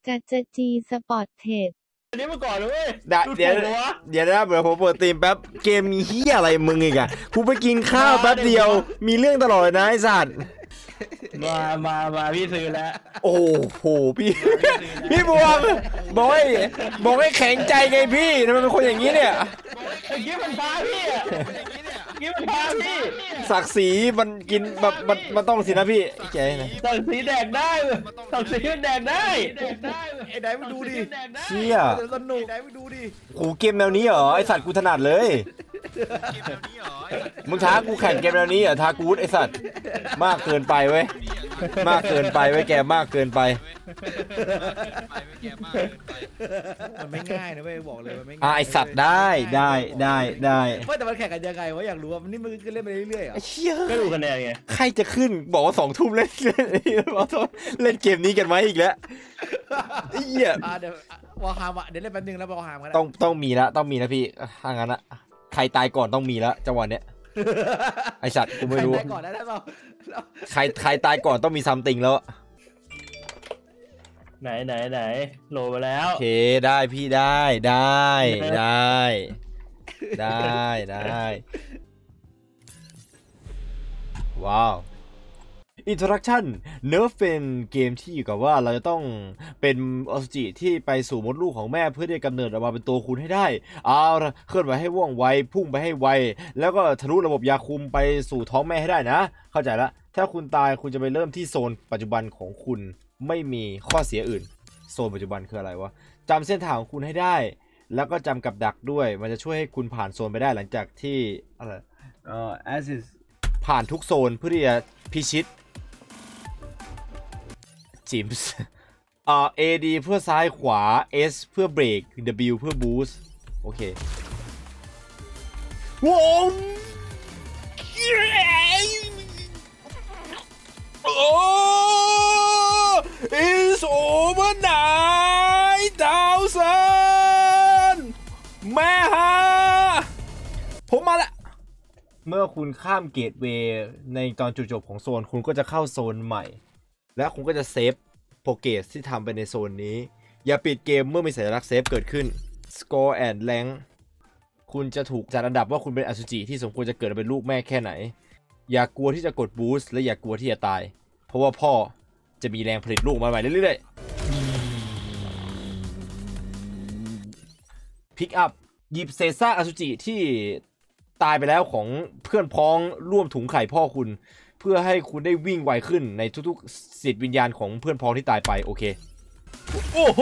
กัจจจีสปอร์ตเทรดอันนี้มาก่อนเลยเดี๋ยวนะเดี๋ยวผมเปิดตีมแป๊บเกมมีเฮียอะไรมึงอีกอะกูไปกินข้าวแป๊บเดียวมีเรื่องตลอดเลยนะไอ้สัตว์มาพี่ซื้อแล้วโอ้โหพี่บวงบอกให้แข็งใจไงพี่ทำไมเป็นคนอย่างนี้เนี่ยกิ๊บมันพาพี่กิ๊บมันพาพี่ศักดิ์ศรีมันกินแบบมันต้องสินะพี่แกนะศักดิ์ศรีแดกได้ศักดิ์ศรีแดกได้ไอ้ไหนมึงดูดิเชี่ยสนุกไหนมึงดูดิโอ้เกมแนวนี้เหรอไอสัตว์กูถนัดเลยมึงท้ากูแข่งเกมแนวนี้เหรอท้ากูไอสัตว์มากเกินไปเว้ยมากเกินไปเว้ยแกมากเกินไปมันไม่ง่ายนะเว้ยบอกเลยมันไม่ง่ายไอสัตว์ได้ไม่แต่มันแข่งกันยังไงวะอยากรู้ว่ามันนี่มันก็เล่นไปเรื่อยๆอ่ะเชี่ยก็ดูคะแนนไงใครจะขึ้นบอกว่า2 ทุ่มเล่นเกมนี้กันไหมอีกแล้วเหี้ยเดี๋ยววอลฮามเดี๋ยวเล่นแป๊บนึงแล้ววอลฮามกันต้องมีนะพี่ถ้างั้นอะใครตายก่อนต้องมีแล้วจังหวะเนี้ยไอสัตว์กูไม่รู้ใครตายก่อนต้องมีซัมติงแล้วไหนโหลมาแล้วโอเคได้พี่ได้ว้าวIntroduction Nerf เป็นเกมที่อยู่กับว่าเราจะต้องเป็นอสุจิที่ไปสู่มดลูกของแม่เพื่อที่จะกำเนิดออกมาเป็นตัวคุณให้ได้เอาเคลื่อนไหวให้ว่องไวพุ่งไปให้ไวแล้วก็ทะลุระบบยาคุมไปสู่ท้องแม่ให้ได้นะเข้าใจละถ้าคุณตายคุณจะไปเริ่มที่โซนปัจจุบันของคุณไม่มีข้อเสียอื่นโซนปัจจุบันคืออะไรวะจำเส้นทางของคุณให้ได้แล้วก็จำกับดักด้วยมันจะช่วยให้คุณผ่านโซนไปได้หลังจากที่อะไรassist ผ่านทุกโซนเพื่อที่จะพิชิตจิมส์AD เพื่อซ้ายขวา S เพื่อเบรก W เพื่อบูสต์โอเควงIt's over 9,000แม่ฮะผมมาละเมื่อคุณข้ามเกตเวย์ในตอนจุดจบของโซนคุณก็จะเข้าโซนใหม่และคุณก็จะเซฟโปรเกสที่ทำไปในโซนนี้อย่าปิดเกมเมื่อมีสัญลักษณ์เซฟเกิดขึ้น Score and Rank คุณจะถูกจัดอันดับว่าคุณเป็นอสุจิที่สมควรจะเกิดเป็นลูกแม่แค่ไหนอย่ากลัวที่จะกดบูสต์และอย่ากลัวที่จะตายเพราะว่าพ่อจะมีแรงผลิตลูกมาใหม่เรื่อยๆ Pick up หยิบเศษซากอสุจิที่ตายไปแล้วของเพื่อนพ้องร่วมถุงไข่พ่อคุณเพื่อให้คุณได้วิ่งไวขึ้นในทุกๆจิตวิญญาณของเพื่อนพ้องที่ตายไปโอเคโอ้โห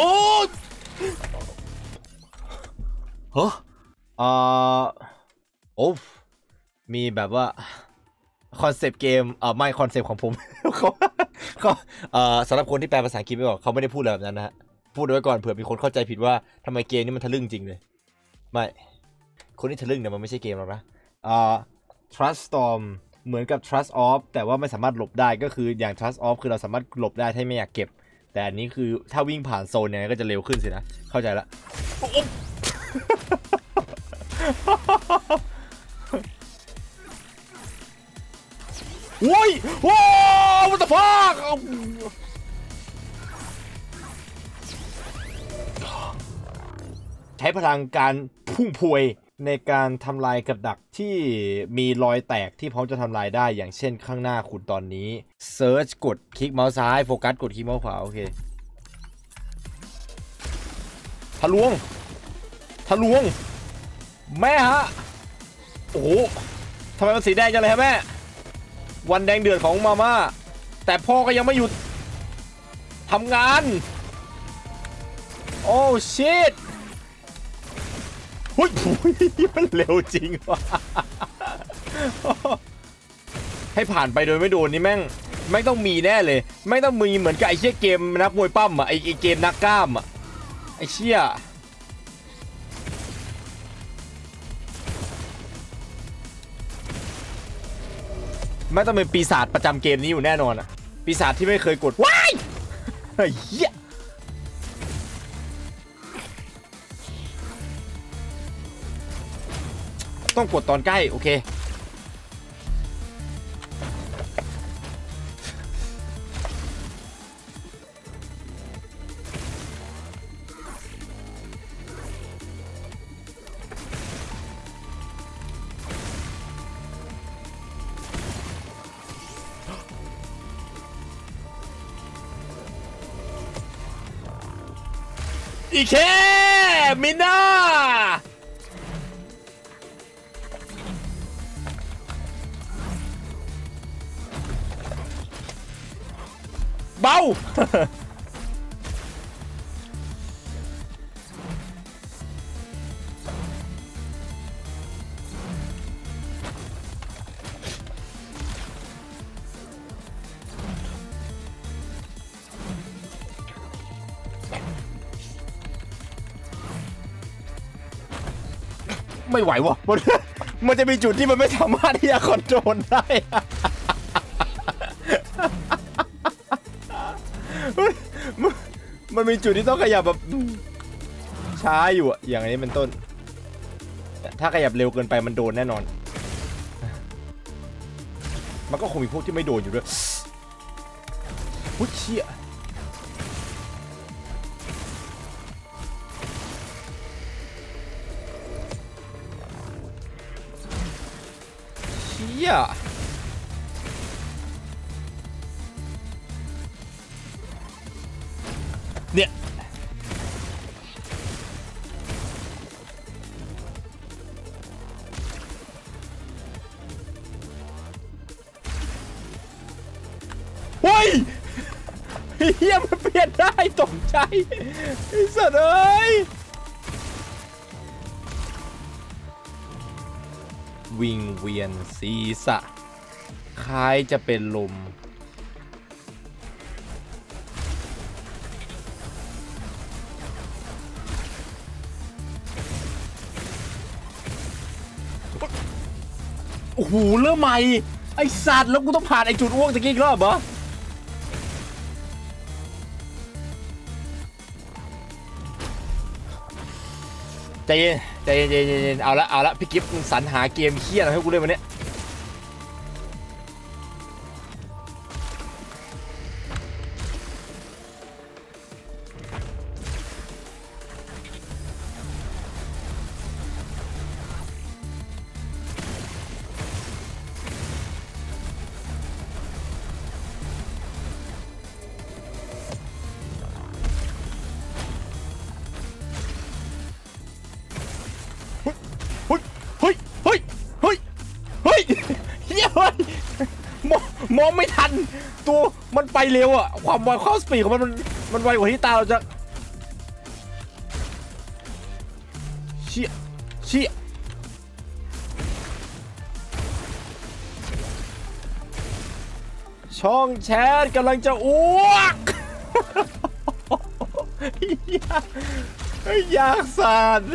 เฮ้โอ้มีแบบว่าคอนเซปต์เกมไม่คอนเซปต์ของผมเขาสำหรับคนที่แปลภาษาอังกฤษไม่ออกเขาไม่ได้พูดแบบนั้นนะฮะพูดไว้ก่อนเผื่อมีคนเข้าใจผิดว่าทำไมเกมนี้มันทะลึ่งจริงเลยไม่คนที่ทะลึ่งเนี่ยมันไม่ใช่เกมหรอกนะTrust Storm เหมือนกับ Trust Off แต่ว่าไม่สามารถหลบได้ก็คืออย่าง Trust Off คือเราสามารถหลบได้ถ้าไม่อยากเก็บแต่อันนี้คือถ้าวิ่งผ่านโซนเนี่ยก็จะเร็วขึ้นสินะเข้าใจละโว้ยว้าว what the fuck ใช้พลังการพุ่งพวยในการทำลายกับดักที่มีรอยแตกที่พร้อมจะทำลายได้อย่างเช่นข้างหน้าคุณตอนนี้ Search กดคลิกเมาส์ซ้ายโฟกัสกดคลิกเมาส์ขวาโอเคทะลวงแม่ฮะโอ้โหทำไมมันสีแดงจังเลยฮะแม่วันแดงเดือดของมาม่าแต่พ่อก็ยังไม่หยุดทำงานโอ้ชิตหุ้ยมันเร็วจริงว่ะให้ผ่านไปโดยไม่โดนนี่แม่งไม่ต้องมีแน่เลยไม่ต้องมีเหมือนกับไอ้เชี่ยเกมนักมวยปั้มอ่ะไอ้เกมนักกล้ามอ่ะไอ้เชี่ยไม่ต้องเป็นปีศาจประจำเกมนี้อยู่แน่นอนอ่ะปีศาจที่ไม่เคยกดว้ายเหี้ยต้องกดตอนใกล้โอเคอีเคมิน่าเบา ไม่ไหววะมันจะมีจุดที่มันไม่สามารถที่จะคอนโทรลได้ มันมีจุดที่ต้องขยับแบบช้าอยู่อะอย่างนี้เป็นต้นถ้าขยับเร็วเกินไปมันโดนแน่นอนมันก็คงมีพวกที่ไม่โดนอยู่ด้วยพุชเชี่ยเชี่ยเนี่ยเฮ้ยเฮียมันเปลี่ยนได้ตกใจไอ้สัตว์เอ้ยวิงเวียนศีรษะคล้ายจะเป็นลมโอ้โหเริ่มใหม่ไอ้สัตว์แล้วกูต้องผ่านไอ้จุดอ้วกตะกี้อีกรอบเหรอใจเย็นใจเย็นใจเย็นเอาละพี่กิฟต์มึงสรรหาเกมเคี้ยอะไรให้กูเล่นวันนี้มองไม่ทันตัวมันไปเร็วอะความไวความสปีดของมันไวกว่าที่ตาเราจะเชี่ยช่องแชทกำลังจะอ้วก อยากสั่น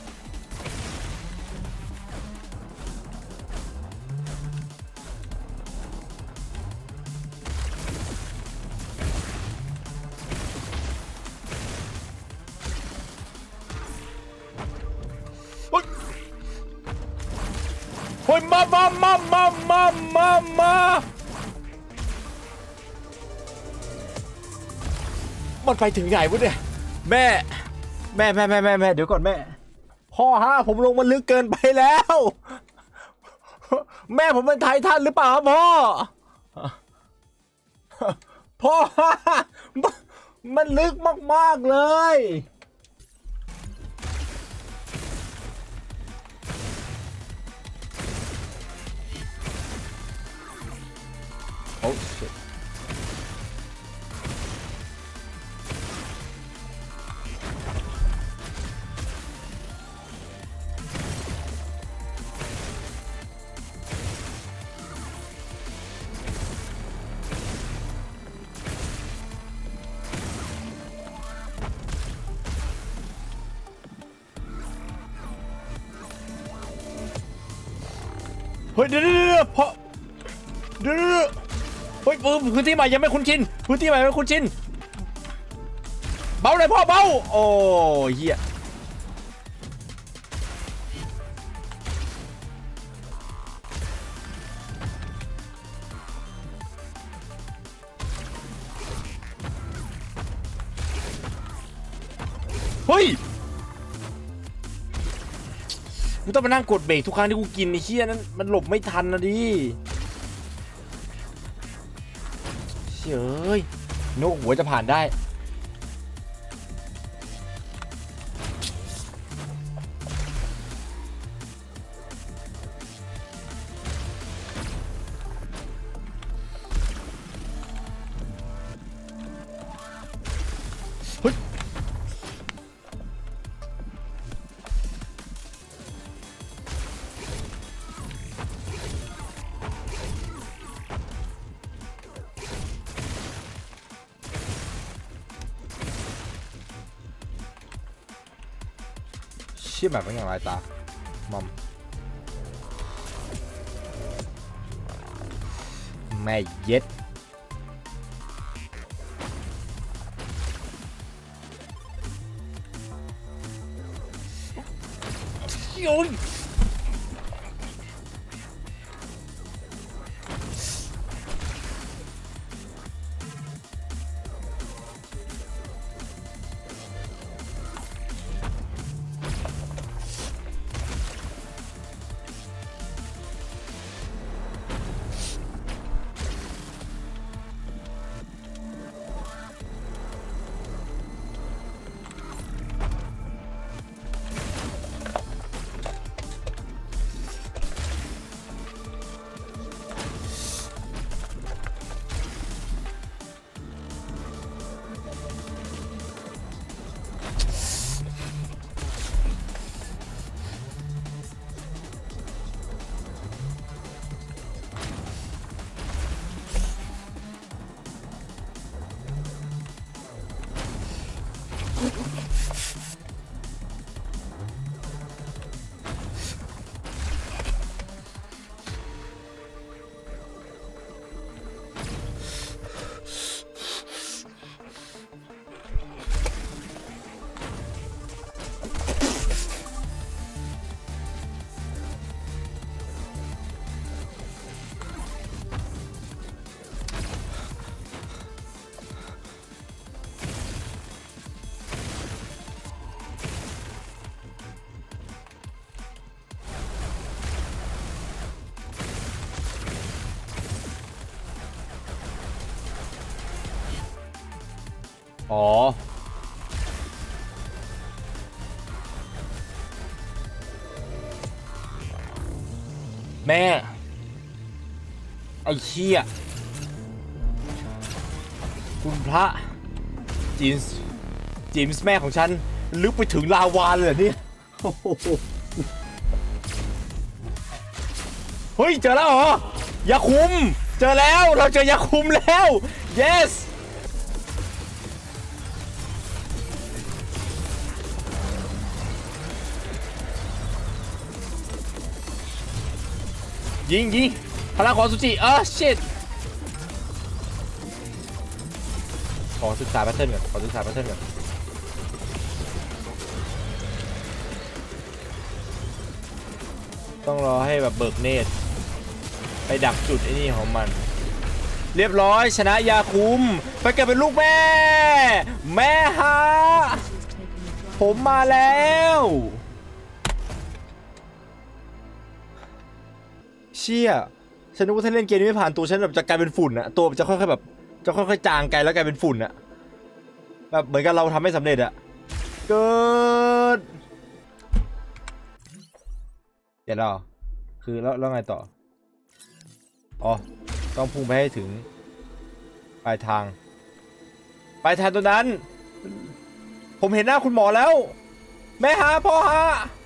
เฮ้ยมามันไปถึงไหนวะเนี่ยแม่เดี๋ยวก่อนแม่พ่อฮะผมลงมันลึกเกินไปแล้วแม่ผมเป็นไททันหรือเปล่าพ่อมันลึกมากๆเลยโอ้ชิตเฮ้ยเดี๋ยวพอเดี๋ยวเฮ้ยพื้นที่ใหม่ยังไม่คุ้นชินเบาเลยพ่อเบาโอ้เหี้ยเฮ้ยกูต้องมานั่งกดเบรกทุกครั้งที่กูกินไอ้เหี้ยนั้นมันหลบไม่ทันนะดิเฮ้ยนกหัวจะผ่านได้ชี่ยแบบเป็นอย่างไรตามัมแม่เย็ดโอ้ยอ๋อแม่ไอ้เชี่ยคุณพระจีมส์แม่ของฉันลึกไปถึงลาวาเลยเหรอเนี่ยโอ้โหเฮ้ยเจอแล้วเหรอยาคุมเจอแล้วเราเจอยาคุมแล้ว yesยิงพลังของซูจิshit ขอศึกษาแพทเทิร์นก่อนต้องรอให้แบบเบิกเนตรไปดักจุดไอ้นี่ของมันเรียบร้อยชนะยาคุมไปเกิดเป็นลูกแม่ฮะผมมาแล้วเชี่ยฉันนึกว่าถ้าเล่นเกมนี้ไม่ผ่านตัวฉันแบบจะกลายเป็นฝุ่นอะตัวจะค่อยๆแบบจะค่อยๆจางไกลแล้วกลายเป็นฝุ่นอะแบบเหมือนกับเราทำไม่สำเร็จอะเกิดเดี๋ยวเราคือแล้วไงต่ออ๋อต้องพุ่งไปให้ถึงปลายทางตัวนั้นผมเห็นหน้าคุณหมอแล้วแม่ฮะพ่อฮะ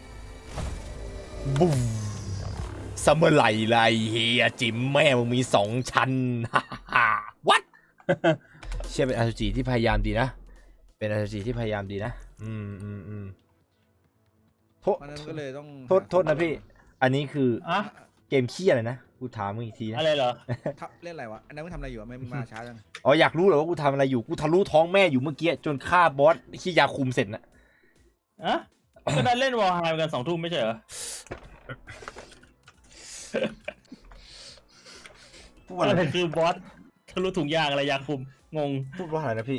บูมซัมเมอร์ไหลเฮียจิ๋มแม่มึงมี2 ชั้นฮ่าวัดเชื่อเป็นอาซูจิที่พยายามดีนะเป็นอาซูจิที่พยายามดีนะโทษนั้นก็เลยต้องโทษนะพี่อันนี้คือเกมขี้อะไรนะกูถามมึงอีกทีนะอะไรเหรอเล่นอะไรวะอันนั้นมึงทำอะไรอยู่ไม่มาช้าจังอ๋ออยากรู้เหรอว่ากูทำอะไรอยู่กูทะลุท้องแม่อยู่เมื่อกี้จนฆ่าบอสขี้ยาคุมเสร็จนะก็ได้เล่นวอร์ไฮม์กัน2 ทุ่มไม่ใช่เหรออะไรคือบอสทะลุถุงยางอะไรยาคุมงงพูดว่าอะไรนะพี่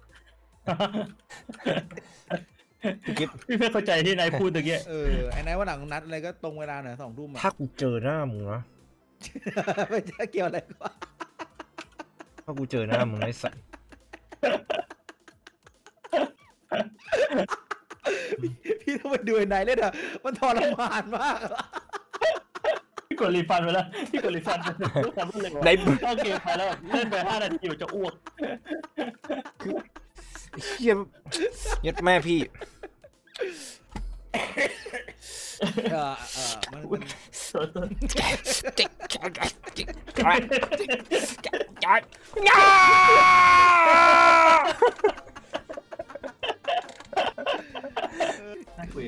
พี่ไม่เข้าใจที่นายพูดตะเกียไอ้นายว่าหลังนัดอะไรก็ตรงเวลาหน่อย2 ทุ่มถ้ากูเจอหน้ามึงนะไม่ใช่เกี่ยวอะไรวะถ้ากูเจอหน้ามึงไอ้สัสพี่ต้องไปดูไอ้นายเล่นอ่ะมันทรมานมากพี่กดรีฟันไปแล้วในเข้าเกมไปแล้วเล่นไป5 นาทีจะอ้วกเฮียยัดแม่พี่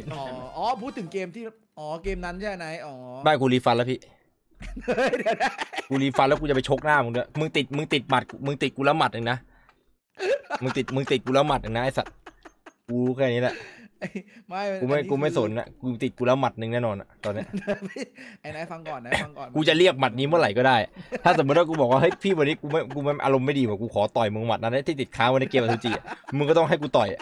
อ๋อพูดถึงเกมที่เกมนั้นใช่ไหมอ๋อไม่กูรีฟันแล้วพี่เดี๋ยวนะกูรีฟันแล้วกูจะไปชกหน้ามึงด้วยมึงติดหมัดมึงติดกูแล้วหมัดหนึ่งนะมึงติดกูแล้วหมัดหนึ่งนะไอสัตว์กูแค่นี้แหละกูไม่สนนะกูติดกูแล้วหมัดหนึ่งแน่นอนอะตอนเนี้ยไอ้นายฟังก่อนกูจะเรียกหมัดนี้เมื่อไหร่ก็ได้ ถ้าสมมติว่ากูบอกว่าเฮ้ยพี่วันนี้กูไม่อารมณ์ไม่ดีว่ะกูขอต่อยมึงหมัดนั้นที่ติดค้างไว้ในเกมอสุจิมึงก็ต้องให้กูต่อย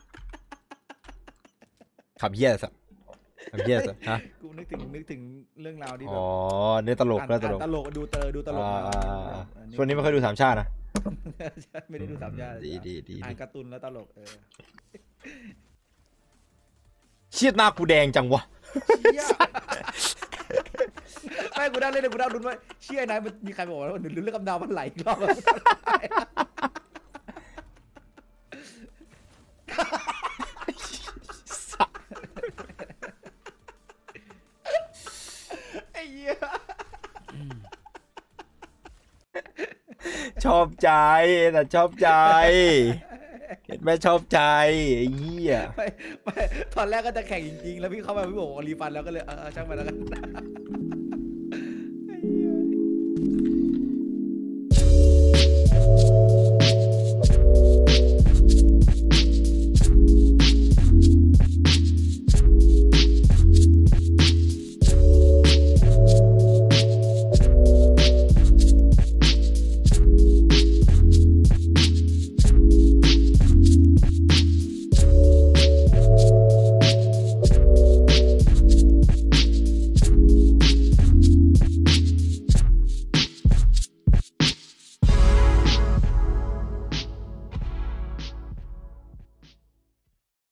ขับเหี้ยสัตว์ขับเหี้ยสัตว์ฮะกูนึกถึงเรื่องราวที่แบบเนี่ยตลกตลกดูตลกช่วงนี้ไม่ค่อยดูสามชาตินะไม่ได้ดูสามชาติดีอ่านการ์ตูนแล้วตลกเชี่ยหน้ากูแดงจังวะไม่กูได้เล่นกูได้ลุ้นว่าเชี่ยนายมันมีใครบอกว่าเรื่องกำดาวมันไหลอีกรอบไอ้เหี้ยชอบใจแต่ชอบใจเห็นไหมชอบใจไอ้เหี้ยไม่ตอนแรกก็จะแข่งจริงๆแล้วพี่เข้ามาพี่บอกรีฟันแล้วก็เลยช่างมันแล้วกัน